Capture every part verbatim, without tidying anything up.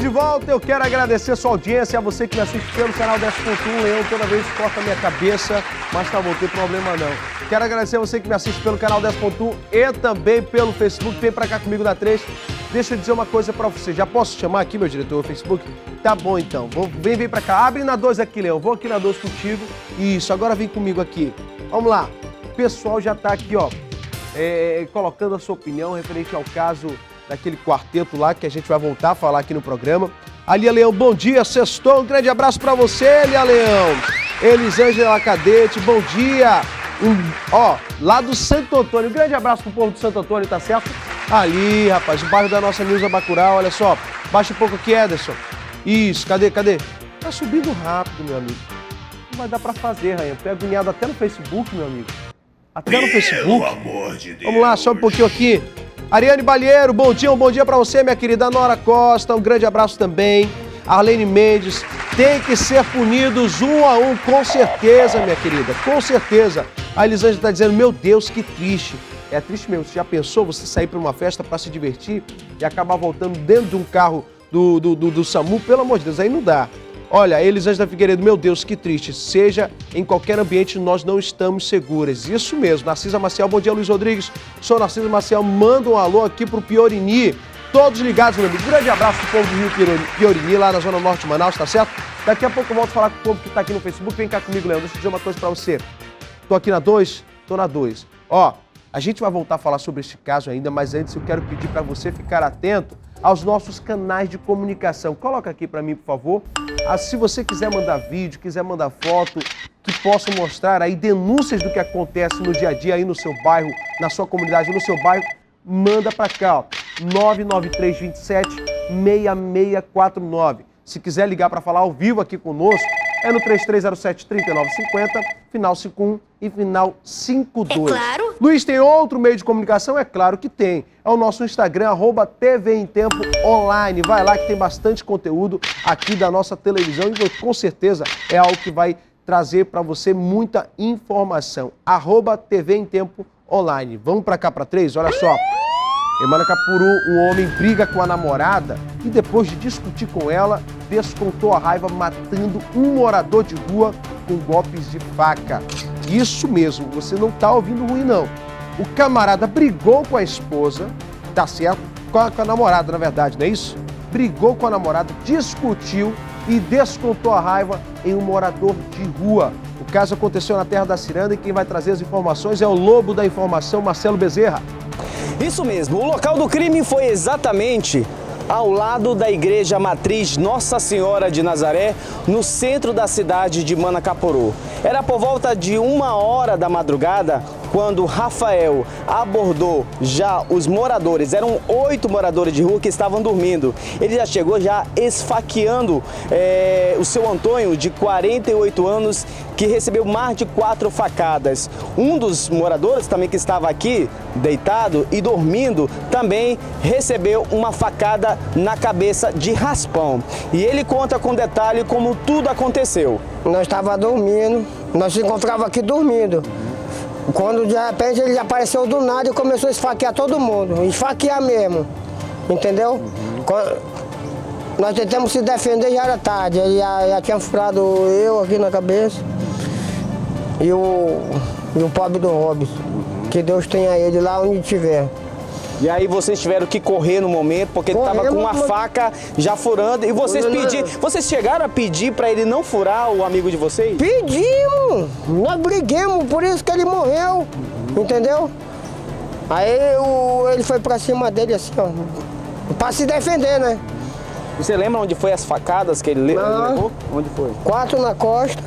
de volta, eu quero agradecer a sua audiência, a você que me assiste pelo canal dez ponto um, Leão toda vez corta a minha cabeça, mas tá bom, não tem problema não. Quero agradecer a você que me assiste pelo canal dez ponto um e também pelo Facebook, vem pra cá comigo na três. Deixa eu dizer uma coisa pra você, já posso chamar aqui, meu diretor, o Facebook? Tá bom então, vou, vem, vem pra cá, abre na dois aqui, Leão, vou aqui na dois contigo. Isso, agora vem comigo aqui. Vamos lá, o pessoal já tá aqui, ó, é, colocando a sua opinião referente ao caso daquele quarteto lá, que a gente vai voltar a falar aqui no programa. Alia Leão, bom dia, sextou, um grande abraço pra você, Alia Leão. Elisângela Cadete, bom dia. Um, ó, lá do Santo Antônio, um grande abraço pro povo do Santo Antônio, tá certo? Ali, rapaz, o bairro da nossa Nilza Bacurau, olha só. Baixa um pouco aqui, Ederson. Isso, cadê, cadê? Tá subindo rápido, meu amigo. Não vai dar pra fazer, Rainha. Tô agoniado até no Facebook, meu amigo. Até no Facebook. Pelo amor de Deus. Vamos lá, sobe um pouquinho aqui. Ariane Balheiro, bom dia, um bom dia pra você, minha querida. Nora Costa, um grande abraço também. Arlene Mendes, tem que ser punidos um a um, com certeza, minha querida, com certeza. A Elisângela tá dizendo, meu Deus, que triste. É triste mesmo, você já pensou você sair pra uma festa pra se divertir e acabar voltando dentro de um carro do, do, do, do SAMU? Pelo amor de Deus, aí não dá. Olha, Elisângela Figueiredo, meu Deus, que triste. Seja em qualquer ambiente, nós não estamos seguras. Isso mesmo. Narcisa Maciel, bom dia, Luiz Rodrigues. Sou Narcisa Maciel, manda um alô aqui pro Piorini. Todos ligados, meu amigo. Grande abraço pro povo do Rio Piorini, lá na Zona Norte de Manaus, tá certo? Daqui a pouco eu volto a falar com o povo que tá aqui no Facebook. Vem cá comigo, Leandro. Deixa eu dizer uma coisa pra você. Tô aqui na dois? Tô na dois. Ó, a gente vai voltar a falar sobre este caso ainda, mas antes eu quero pedir pra você ficar atento aos nossos canais de comunicação. Coloca aqui para mim, por favor. Ah, se você quiser mandar vídeo, quiser mandar foto, que possa mostrar aí denúncias do que acontece no dia a dia aí no seu bairro, na sua comunidade, no seu bairro, manda para cá, ó, nove nove três dois sete, seis seis quatro nove. Se quiser ligar para falar ao vivo aqui conosco, é no três três zero sete, três nove cinco zero, final cinco um e final cinco dois. É claro. Luiz, tem outro meio de comunicação? É claro que tem. É o nosso Instagram, arroba T V em Tempo Online. Vai lá que tem bastante conteúdo aqui da nossa televisão e com certeza é algo que vai trazer para você muita informação. Arroba T V em Tempo Online. Vamos para cá para três? Olha só. Em Manacapuru, um homem briga com a namorada e depois de discutir com ela, descontou a raiva matando um morador de rua com golpes de faca. Isso mesmo, você não tá ouvindo ruim não. O camarada brigou com a esposa, tá certo? Com a, com a namorada, na verdade, não é isso? Brigou com a namorada, discutiu e descontou a raiva em um morador de rua. O caso aconteceu na terra da Ciranda e quem vai trazer as informações é o lobo da informação, Marcelo Bezerra. Isso mesmo, o local do crime foi exatamente ao lado da Igreja Matriz Nossa Senhora de Nazaré, no centro da cidade de Manacapuru. Era por volta de uma hora da madrugada quando Rafael abordou já os moradores, eram oito moradores de rua que estavam dormindo. Ele já chegou já esfaqueando é, o seu Antônio, de quarenta e oito anos, que recebeu mais de quatro facadas. Um dos moradores também que estava aqui, deitado e dormindo, também recebeu uma facada na cabeça de raspão. E ele conta com detalhe como tudo aconteceu. Nós estávamos dormindo, nós se encontrávamos aqui dormindo. Quando de repente ele apareceu do nada e começou a esfaquear todo mundo, esfaquear mesmo, entendeu? Uhum. Quando nós tentamos se defender, já era tarde, ele já, já tinha furado eu aqui na cabeça e o, e o pobre do Robson, uhum. Que Deus tenha ele lá onde estiver. E aí vocês tiveram que correr no momento, porque ele estava com uma faca já furando. E vocês pediram, vocês chegaram a pedir para ele não furar o amigo de vocês? Pedimos! Nós briguemos, por isso que ele morreu, uhum. Entendeu? Aí o, ele foi para cima dele assim, ó, para se defender, né? Você lembra onde foi as facadas que ele levou? Onde foi? Quatro na costa,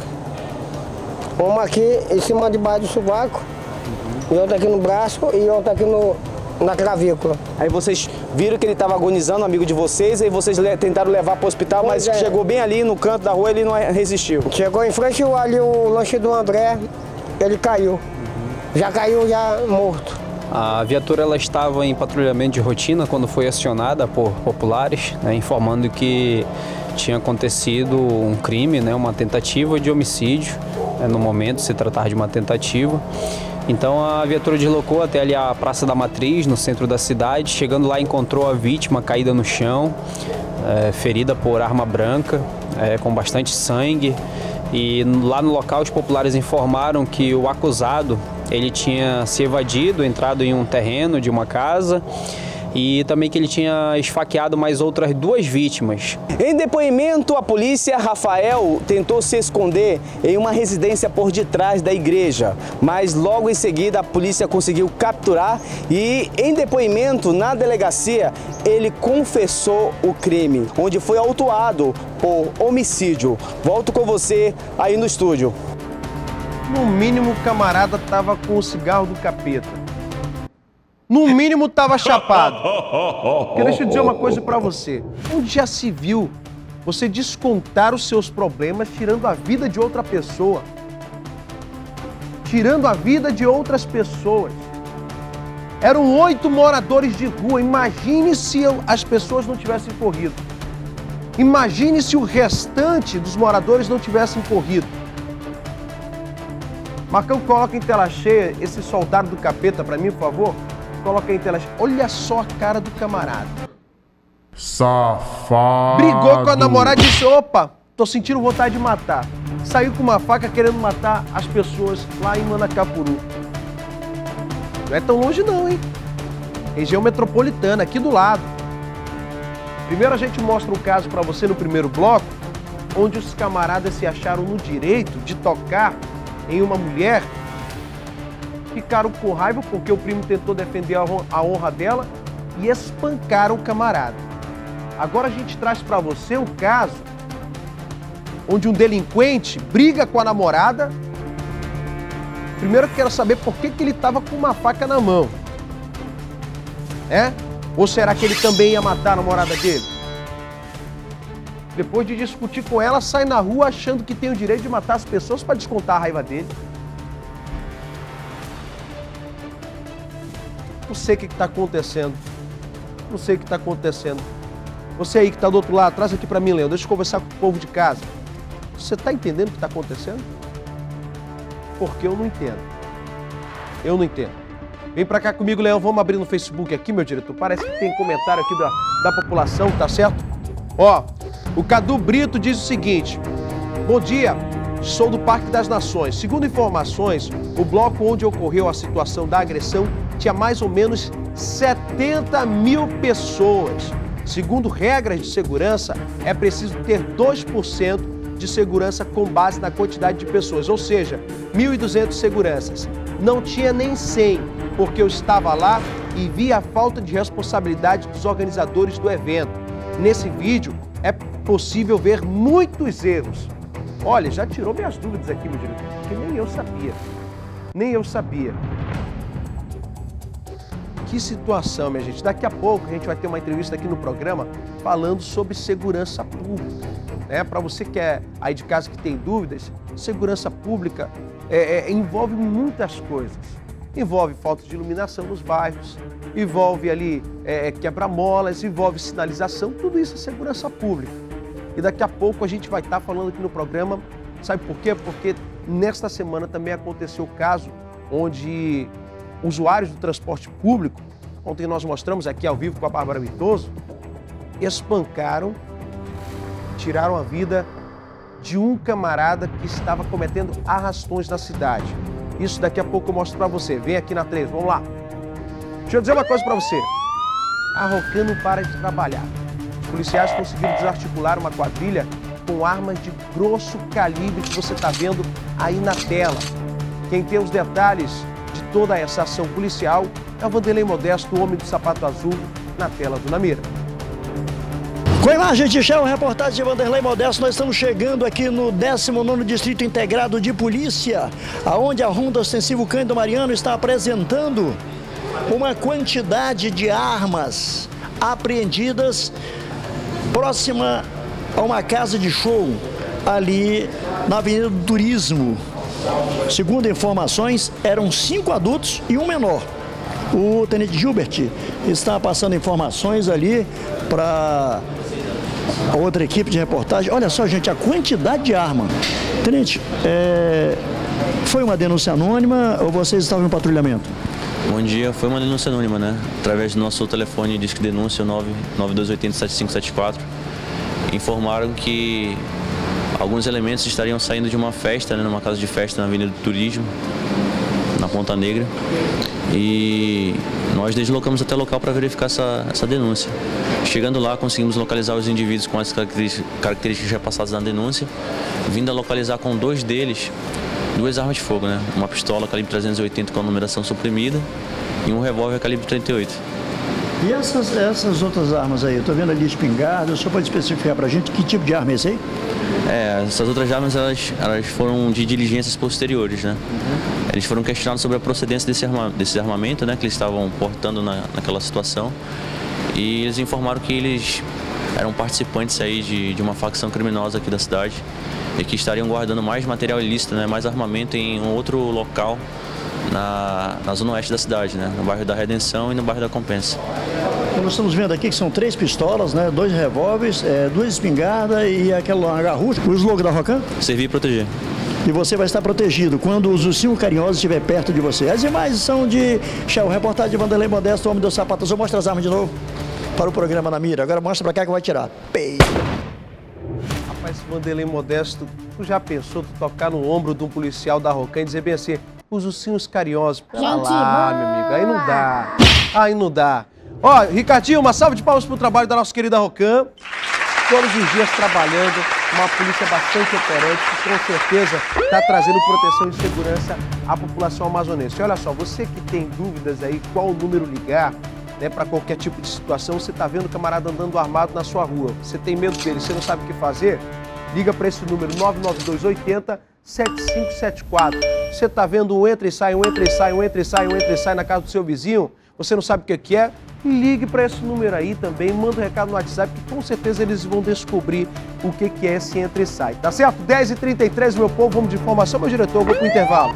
uma aqui em cima de baixo do sovaco, uhum. E outra aqui no braço e outra aqui no... na clavícula. Aí vocês viram que ele estava agonizando, amigo de vocês, aí vocês le tentaram levar para o hospital, pois mas é. Chegou bem ali no canto da rua, ele não resistiu. Chegou em frente ali o lanche do André, ele caiu. Uhum. Já caiu, já morto. A viatura ela estava em patrulhamento de rotina quando foi acionada por populares, né, informando que tinha acontecido um crime, né, uma tentativa de homicídio. Né, no momento se tratava de uma tentativa. Então a viatura deslocou até ali a Praça da Matriz, no centro da cidade. Chegando lá encontrou a vítima caída no chão, é, ferida por arma branca, é, com bastante sangue. E lá no local os populares informaram que o acusado ele tinha se evadido, entrado em um terreno de uma casa, e também que ele tinha esfaqueado mais outras duas vítimas. Em depoimento à polícia, Rafael tentou se esconder em uma residência por detrás da igreja, mas logo em seguida a polícia conseguiu capturar e, em depoimento na delegacia, ele confessou o crime, onde foi autuado por homicídio. Volto com você aí no estúdio. No mínimo, o camarada tava com o cigarro do capeta. No mínimo, tava chapado. Porque deixa eu dizer uma coisa pra você. Onde já se viu você descontar os seus problemas tirando a vida de outra pessoa? Tirando a vida de outras pessoas. Eram oito moradores de rua. Imagine se as pessoas não tivessem corrido. Imagine se o restante dos moradores não tivessem corrido. Marcão, coloca em tela cheia esse soldado do capeta pra mim, por favor. Coloca aí em tela cheia. Olha só a cara do camarada. Safado. Brigou com a namorada e disse, opa, tô sentindo vontade de matar. Saiu com uma faca querendo matar as pessoas lá em Manacapuru. Não é tão longe não, hein? Região metropolitana, aqui do lado. Primeiro a gente mostra o caso pra você no primeiro bloco, onde os camaradas se acharam no direito de tocar em uma mulher. Ficaram com raiva porque o primo tentou defender a honra dela e espancaram o camarada. Agora a gente traz para você um caso onde um delinquente briga com a namorada. Primeiro eu quero saber por que, que ele estava com uma faca na mão. É? Ou será que ele também ia matar a namorada dele? Depois de discutir com ela, sai na rua achando que tem o direito de matar as pessoas para descontar a raiva dele. Não sei o que está acontecendo. Não sei o que está acontecendo. Você aí que está do outro lado, traz aqui para mim, Leão. Deixa eu conversar com o povo de casa. Você está entendendo o que está acontecendo? Porque eu não entendo. Eu não entendo. Vem para cá comigo, Leão. Vamos abrir no Facebook aqui, meu diretor. Parece que tem comentário aqui da, da população, tá certo? Ó, o Cadu Brito diz o seguinte. Bom dia. Sou do Parque das Nações. Segundo informações, o bloco onde ocorreu a situação da agressão tinha mais ou menos setenta mil pessoas. Segundo regras de segurança, é preciso ter dois por cento de segurança com base na quantidade de pessoas, ou seja, mil e duzentos seguranças. Não tinha nem cem, porque eu estava lá e vi a falta de responsabilidade dos organizadores do evento. Nesse vídeo é possível ver muitos erros. Olha, já tirou minhas dúvidas aqui, meu diretor, porque nem eu sabia. Nem eu sabia. Que situação, minha gente. Daqui a pouco a gente vai ter uma entrevista aqui no programa falando sobre segurança pública. Né? Para você que é aí de casa que tem dúvidas, segurança pública é, é, envolve muitas coisas. Envolve falta de iluminação nos bairros, envolve ali é, quebra-molas, envolve sinalização, tudo isso é segurança pública. E daqui a pouco a gente vai estar falando aqui no programa, sabe por quê? Porque nesta semana também aconteceu o caso onde usuários do transporte público, ontem nós mostramos aqui ao vivo com a Bárbara Mitoso, espancaram, tiraram a vida de um camarada que estava cometendo arrastões na cidade. Isso daqui a pouco eu mostro pra você. Vem aqui na três, vamos lá. Deixa eu dizer uma coisa pra você. A Rocan não para de trabalhar. Os policiais conseguiram desarticular uma quadrilha com armas de grosso calibre que você está vendo aí na tela. Quem tem os detalhes de toda essa ação policial é o Vanderlei Modesto, o homem do sapato azul, na tela do Namira. Com a imagem de Shell, reportagem de Vanderlei Modesto, nós estamos chegando aqui no décimo nono Distrito Integrado de Polícia, aonde a Ronda Ostensivo Cândido Mariano está apresentando uma quantidade de armas apreendidas próxima a uma casa de show ali na Avenida do Turismo. Segundo informações, eram cinco adultos e um menor. O tenente Gilbert está passando informações ali para a outra equipe de reportagem. Olha só, gente, a quantidade de arma. Tenente, é... foi uma denúncia anônima ou vocês estavam em patrulhamento? Bom dia, foi uma denúncia anônima, né? Através do nosso telefone Disque Denúncia nove nove dois oito zero sete cinco sete quatro. informaram que alguns elementos estariam saindo de uma festa, né, numa casa de festa na Avenida do Turismo, na Ponta Negra, e nós deslocamos até o local para verificar essa, essa denúncia. Chegando lá, conseguimos localizar os indivíduos com as características já passadas na denúncia, vindo a localizar com dois deles duas armas de fogo, né? Uma pistola calibre trezentos e oitenta com a numeração suprimida e um revólver calibre trinta e oito. E essas, essas outras armas aí? Eu estou vendo ali espingarda, o senhor pode especificar para a gente que tipo de arma é esse aí? É, essas outras armas elas, elas foram de diligências posteriores, né? Uhum. Eles foram questionados sobre a procedência desse, arma, desse armamento, né? Que eles estavam portando na, naquela situação. E eles informaram que eles eram participantes aí de, de uma facção criminosa aqui da cidade e que estariam guardando mais material ilícito, né? Mais armamento em um outro local na, na zona oeste da cidade, né? No bairro da Redenção e no bairro da Compensa. Nós estamos vendo aqui que são três pistolas, né? Dois revólveres, é, duas espingardas e aquela garrucha. O slogan da Rocan? Servir e proteger. E você vai estar protegido quando os ursinhos carinhosos estiver perto de você. As imagens são de Shell, reportagem de Vanderlei Modesto, Homem dos Sapatos. Eu mostro as armas de novo para o programa Na Mira. Agora mostra para cá que vai tirar. Pei. Rapaz, Vanderlei Modesto, tu já pensou tu tocar no ombro de um policial da Rocan e dizer bem assim, os ursinhos carinhosos? Pera lá, meu amigo, aí não dá. Aí não dá. Ó, Ricardinho, uma salva de palmas pro trabalho da nossa querida Rocan. Todos os dias trabalhando, uma polícia bastante operante, que com certeza está trazendo proteção e segurança à população amazonense. Olha só, você que tem dúvidas aí, qual o número ligar, né, para qualquer tipo de situação, você está vendo o camarada andando armado na sua rua, você tem medo dele, você não sabe o que fazer, liga para esse número nove nove dois oito zero sete cinco sete quatro. Você está vendo um entra e sai, um entra e sai, um entra e sai, um entra e sai na casa do seu vizinho, você não sabe o que é? Ligue para esse número aí também, manda um recado no WhatsApp que com certeza eles vão descobrir o que que é esse entra e sai, tá certo? dez e trinta e três, meu povo, vamos de informação, meu diretor, eu vou pro intervalo.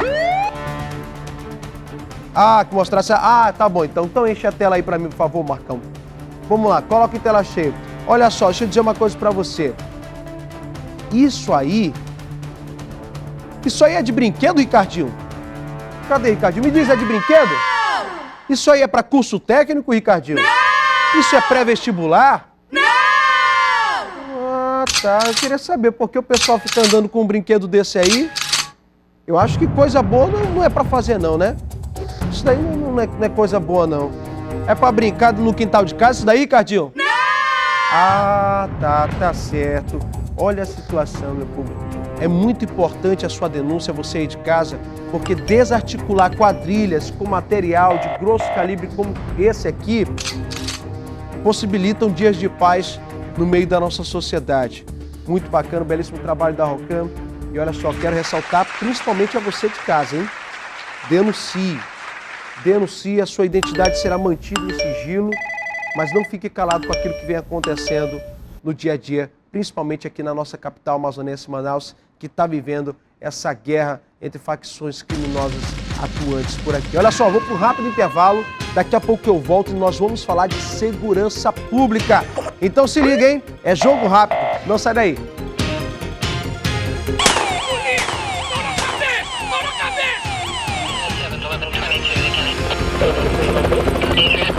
Ah, que mostrar essa... Ah, tá bom, então, então enche a tela aí para mim, por favor, Marcão. Vamos lá, coloca em tela cheia. Olha só, deixa eu dizer uma coisa para você. Isso aí... Isso aí é de brinquedo, Ricardinho? Cadê, Ricardinho? Me diz, é de brinquedo? Isso aí é para curso técnico, Ricardinho? Não! Isso é pré-vestibular? Não! Ah, tá. Eu queria saber por que o pessoal fica andando com um brinquedo desse aí. Eu acho que coisa boa não, não é para fazer, não, né? Isso daí não, não, é, não é coisa boa, não. É para brincar no quintal de casa, isso daí, Ricardinho? Não! Ah, tá, tá certo. Olha a situação, meu povo. É muito importante a sua denúncia, você aí de casa, porque desarticular quadrilhas com material de grosso calibre como esse aqui possibilitam dias de paz no meio da nossa sociedade. Muito bacana, belíssimo trabalho da Rocan. E olha só, quero ressaltar principalmente a você de casa, hein? Denuncie. Denuncie, a sua identidade será mantida em sigilo, mas não fique calado com aquilo que vem acontecendo no dia a dia, principalmente aqui na nossa capital amazonense, Manaus, que está vivendo essa guerra entre facções criminosas atuantes por aqui. Olha só, vou para um rápido intervalo, daqui a pouco eu volto e nós vamos falar de segurança pública. Então se liga, hein? É jogo rápido, não sai daí. Cabeça!